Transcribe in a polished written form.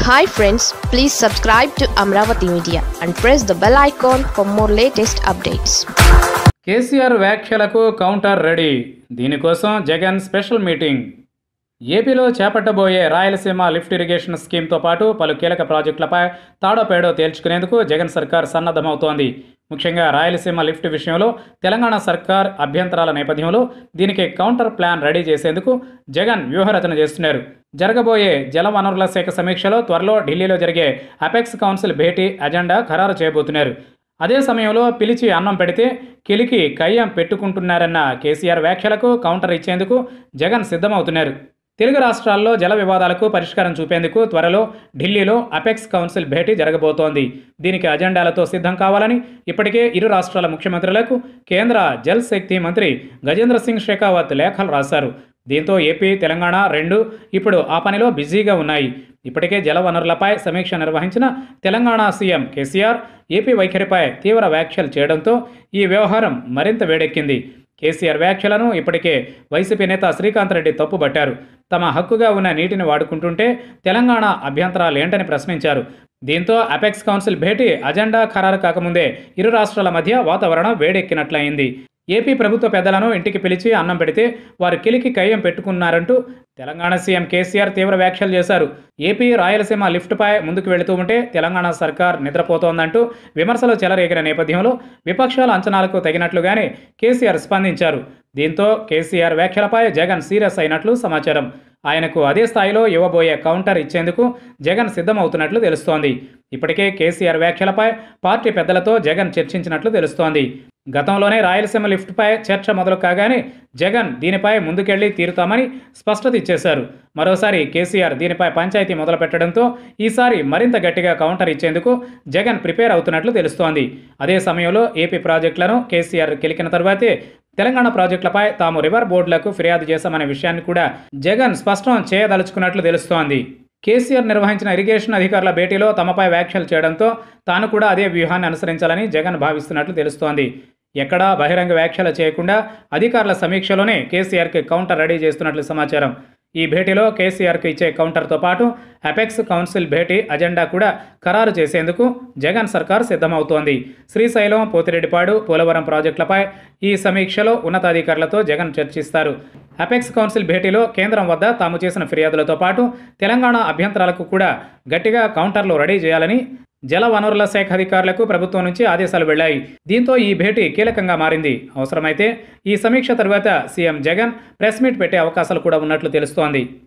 Hi friends, please subscribe to Amaravathi Media and press the bell icon for more latest updates. KCR వ్యాఖ్యలకు counter ready. దీనికోసం Jagan special meeting. ఏపీలో చేపట్టబోయే Rayalaseema lift irrigation స్కీమ్తో పాటు పలు కీలక ప్రాజెక్టులపై తాడోపేడో తేల్చుకునేందుకు జగన్ సర్కార్ సన్నద్ధమవుతోంది. ముఖ్యంగా రాయలసీమ లిఫ్ట్ విషయంలో తెలంగాణ సర్కార్ అభ్యంతరాల నేపథ్యంలో దీనికి కౌంటర్ ప్లాన్ రెడీ చేసేందుకు జగన్ వ్యూహరచన చేస్తున్నారు. జరగబోయే జలవనరుల శాఖ సమీక్షలో త్వరలో ఢిల్లీలో జరిగే అపెక్స్ కౌన్సిల్ భేటీ అజెండా ఖరారు చేయబోతున్నారు. అదే సమయంలో పిలిచి అన్నం పెడితే కిలికి కయ్యం పెట్టుకుంటున్నారన్న కేసీఆర్ వ్యాఖ్యలకు కౌంటర్ ఇచ్చేందుకు జగన్ సిద్ధమవుతున్నారు. తెలుగు రాష్ట్రాల్లో జల వివాదాలకు పరిష్కారం చూపేందుకు త్వరలో ఢిల్లీలో అపెక్స్ కౌన్సిల్ భేటీ జరగబోతోంది. దీనికి అజెండాలతో సిద్ధం కావాలని ఇప్పటికే ఇరు రాష్ట్రాల ముఖ్యమంత్రులకు కేంద్ర జల్ శక్తి మంత్రి గజేంద్ర సింగ్ షెకావత్ లేఖలు రాశారు. దీంతో ఏపీ, తెలంగాణ రెండు ఇప్పుడు ఆ పనిలో బిజీగా ఉన్నాయి. ఇప్పటికే జల వనరులపై సమీక్ష నిర్వహించిన తెలంగాణ సీఎం కేసీఆర్ ఏపీ వైఖరిపై తీవ్ర వ్యాఖ్యలు చేయడంతో ఈ వ్యవహారం మరింత వేడెక్కింది. కేసీఆర్ వ్యాఖ్యలను ఇప్పటికే వైసీపీ నేత శ్రీకాంత్ రెడ్డి తప్పుబట్టారు. తమ హక్కుగా ఉన్న నీటిని వాడుకుంటుంటే తెలంగాణ అభ్యంతరాలు ఏంటని ప్రశ్నించారు. దీంతో అపెక్స్ కౌన్సిల్ భేటీ అజెండా ఖరారు కాకముందే ఇరు రాష్ట్రాల మధ్య వాతావరణం వేడెక్కినట్లయింది. ఏపీ ప్రభుత్వ పెద్దలను ఇంటికి పిలిచి అన్నం పెడితే వారు కిలికి కయ్యం పెట్టుకున్నారంటూ తెలంగాణ సీఎం కేసీఆర్ తీవ్ర వ్యాఖ్యలు చేశారు. ఏపీ రాయలసీమ లిఫ్ట్పై ముందుకు వెళుతూ ఉంటే తెలంగాణ సర్కార్ నిద్రపోతోందంటూ విమర్శలు చెలరేగిన నేపథ్యంలో విపక్షాల అంచనాలకు తగినట్లుగానే కేసీఆర్ స్పందించారు. దీంతో కేసీఆర్ వ్యాఖ్యలపై జగన్ సీరియస్ అయినట్లు సమాచారం. ఆయనకు అదే స్థాయిలో ఇవ్వబోయే కౌంటర్ ఇచ్చేందుకు జగన్ సిద్ధమవుతున్నట్లు తెలుస్తోంది. ఇప్పటికే కేసీఆర్ వ్యాఖ్యలపై పార్టీ పెద్దలతో జగన్ చర్చించినట్లు తెలుస్తోంది. గతంలోనే రాయలసీమ లిఫ్ట్పై చర్చ మొదలు కాగానే జగన్ దీనిపై ముందుకెళ్లి తీరుతామని స్పష్టత ఇచ్చేశారు. మరోసారి కేసీఆర్ దీనిపై పంచాయతీ మొదలు పెట్టడంతో ఈసారి మరింత గట్టిగా కౌంటర్ ఇచ్చేందుకు జగన్ ప్రిపేర్ అవుతున్నట్లు తెలుస్తోంది. అదే సమయంలో ఏపీ ప్రాజెక్టులను కేసీఆర్ కెలికిన తర్వాతే తెలంగాణ ప్రాజెక్టులపై తాము రివర్ బోర్డులకు ఫిర్యాదు చేశామనే విషయాన్ని కూడా జగన్ స్పష్టం చేయదలుచుకున్నట్లు తెలుస్తోంది. కేసీఆర్ నిర్వహించిన ఇరిగేషన్ అధికారుల భేటీలో తమపై వ్యాఖ్యలు చేయడంతో తాను కూడా అదే వ్యూహాన్ని అనుసరించాలని జగన్ భావిస్తున్నట్లు తెలుస్తోంది. ఎక్కడా బహిరంగ వ్యాఖ్యలు చేయకుండా అధికారుల సమీక్షలోనే కేసీఆర్కి కౌంటర్ రెడీ చేస్తున్నట్లు సమాచారం. ఈ భేటీలో కేసీఆర్కి ఇచ్చే కౌంటర్తో పాటు అపెక్స్ కౌన్సిల్ భేటీ అజెండా కూడా ఖరారు చేసేందుకు జగన్ సర్కార్ సిద్ధమవుతోంది. శ్రీశైలం, పోతిరెడ్డిపాడు, పోలవరం ప్రాజెక్టులపై ఈ సమీక్షలో ఉన్నతాధికారులతో జగన్ చర్చిస్తారు. అపెక్స్ కౌన్సిల్ భేటీలో కేంద్రం వద్ద తాము చేసిన ఫిర్యాదులతో పాటు తెలంగాణ అభ్యంతరాలకు కూడా గట్టిగా కౌంటర్లు రెడీ చేయాలని జల వనరుల శాఖ అధికారులకు ప్రభుత్వం నుంచి ఆదేశాలు వెళ్లాయి. దీంతో ఈ భేటీ కీలకంగా మారింది. అవసరమైతే ఈ సమీక్ష తరువాత సీఎం జగన్ ప్రెస్ మీట్ పెట్టే అవకాశాలు కూడా ఉన్నట్లు తెలుస్తోంది.